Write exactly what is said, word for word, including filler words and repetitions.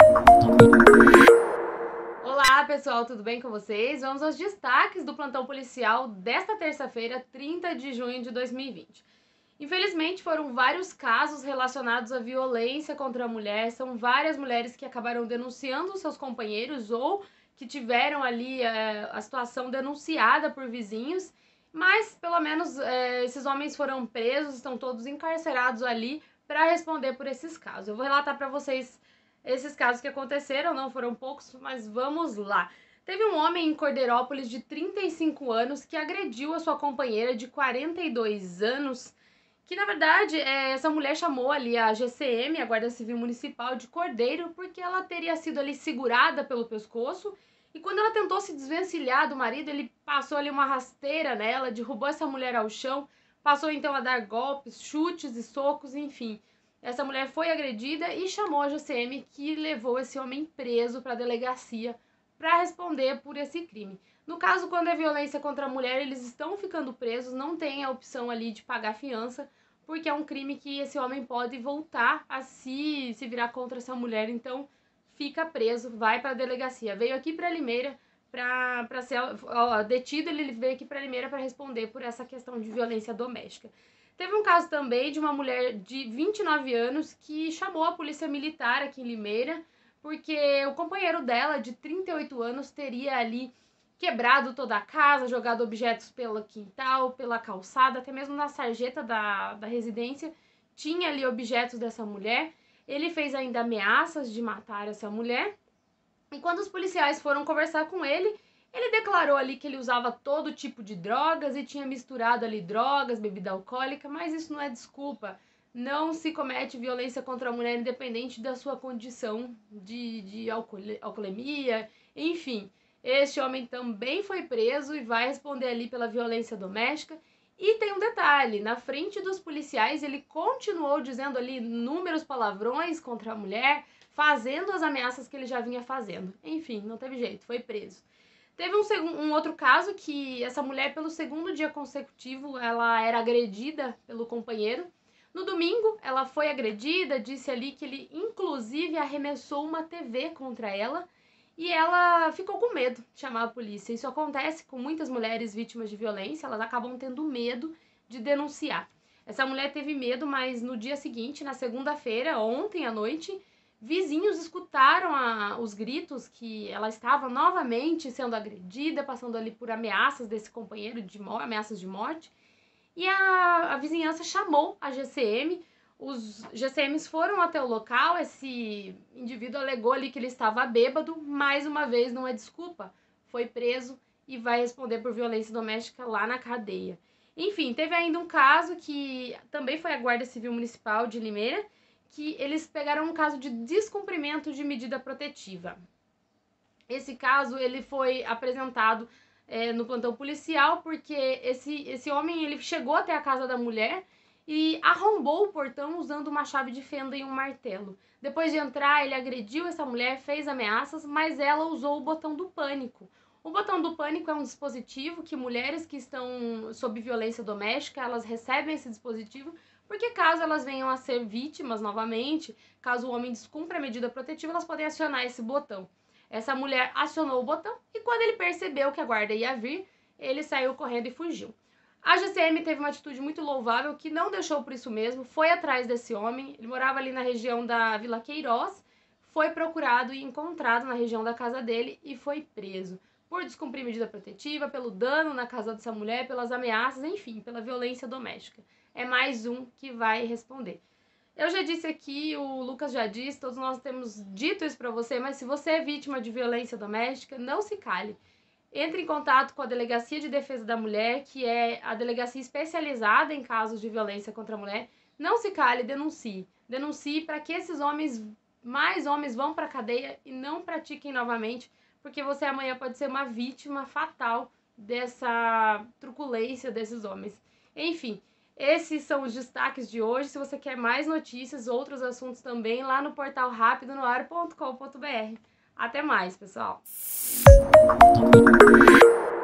Olá pessoal, tudo bem com vocês? Vamos aos destaques do plantão policial desta terça-feira, trinta de junho de dois mil e vinte. Infelizmente foram vários casos relacionados à violência contra a mulher, são várias mulheres que acabaram denunciando seus companheiros ou que tiveram ali é, a situação denunciada por vizinhos, mas pelo menos é, esses homens foram presos, estão todos encarcerados ali para responder por esses casos. Eu vou relatar para vocês esses casos que aconteceram, não foram poucos, mas vamos lá. Teve um homem em Cordeirópolis de trinta e cinco anos que agrediu a sua companheira de quarenta e dois anos, que na verdade é, essa mulher chamou ali a G C M, a Guarda Civil Municipal de Cordeiro, porque ela teria sido ali segurada pelo pescoço e quando ela tentou se desvencilhar do marido, ele passou ali uma rasteira nela, derrubou essa mulher ao chão, passou então a dar golpes, chutes e socos, enfim. Essa mulher foi agredida e chamou a G C M, que levou esse homem preso para a delegacia para responder por esse crime. No caso, quando é violência contra a mulher, eles estão ficando presos, não tem a opção ali de pagar fiança, porque é um crime que esse homem pode voltar a se, se virar contra essa mulher, então fica preso, vai para a delegacia. Veio aqui para Limeira para ser ó, detido, ele veio aqui para Limeira para responder por essa questão de violência doméstica. Teve um caso também de uma mulher de vinte e nove anos que chamou a polícia militar aqui em Limeira, porque o companheiro dela, de trinta e oito anos, teria ali quebrado toda a casa, jogado objetos pelo quintal, pela calçada, até mesmo na sarjeta da, da residência, tinha ali objetos dessa mulher. Ele fez ainda ameaças de matar essa mulher. E quando os policiais foram conversar com ele, ele declarou ali que ele usava todo tipo de drogas e tinha misturado ali drogas, bebida alcoólica, mas isso não é desculpa. Não se comete violência contra a mulher independente da sua condição de, de alcoolemia, enfim. Este homem também foi preso e vai responder ali pela violência doméstica. E tem um detalhe, na frente dos policiais ele continuou dizendo ali inúmeros palavrões contra a mulher, fazendo as ameaças que ele já vinha fazendo. Enfim, não teve jeito, foi preso. Teve um, segundo, um outro caso que essa mulher, pelo segundo dia consecutivo, ela era agredida pelo companheiro. No domingo, ela foi agredida, disse ali que ele, inclusive, arremessou uma T V contra ela e ela ficou com medo de chamar a polícia. Isso acontece com muitas mulheres vítimas de violência, elas acabam tendo medo de denunciar. Essa mulher teve medo, mas no dia seguinte, na segunda-feira, ontem à noite, vizinhos escutaram a, os gritos que ela estava novamente sendo agredida, passando ali por ameaças desse companheiro, de ameaças de morte. E a, a vizinhança chamou a G C M, os G C Ms foram até o local, esse indivíduo alegou ali que ele estava bêbado, mais uma vez não é desculpa, foi preso e vai responder por violência doméstica lá na cadeia. Enfim, teve ainda um caso que também foi a Guarda Civil Municipal de Limeira, que eles pegaram um caso de descumprimento de medida protetiva. Esse caso ele foi apresentado é, no plantão policial porque esse, esse homem ele chegou até a casa da mulher e arrombou o portão usando uma chave de fenda e um martelo. Depois de entrar, ele agrediu essa mulher, fez ameaças, mas ela usou o botão do pânico. O botão do pânico é um dispositivo que mulheres que estão sob violência doméstica, elas recebem esse dispositivo porque caso elas venham a ser vítimas novamente, caso o homem descumpra a medida protetiva, elas podem acionar esse botão. Essa mulher acionou o botão e quando ele percebeu que a guarda ia vir, ele saiu correndo e fugiu. A G C M teve uma atitude muito louvável que não deixou por isso mesmo, foi atrás desse homem, ele morava ali na região da Vila Queiroz, foi procurado e encontrado na região da casa dele e foi preso por descumprir medida protetiva, pelo dano na casa dessa mulher, pelas ameaças, enfim, pela violência doméstica. É mais um que vai responder. Eu já disse aqui, o Lucas já disse, todos nós temos dito isso para você, mas se você é vítima de violência doméstica, não se cale. Entre em contato com a Delegacia de Defesa da Mulher, que é a delegacia especializada em casos de violência contra a mulher. Não se cale, denuncie. Denuncie para que esses homens, mais homens, vão para a cadeia e não pratiquem novamente, porque você amanhã pode ser uma vítima fatal dessa truculência desses homens. Enfim, esses são os destaques de hoje. Se você quer mais notícias, outros assuntos também, lá no portal rápido no ar ponto com ponto br. Até mais, pessoal!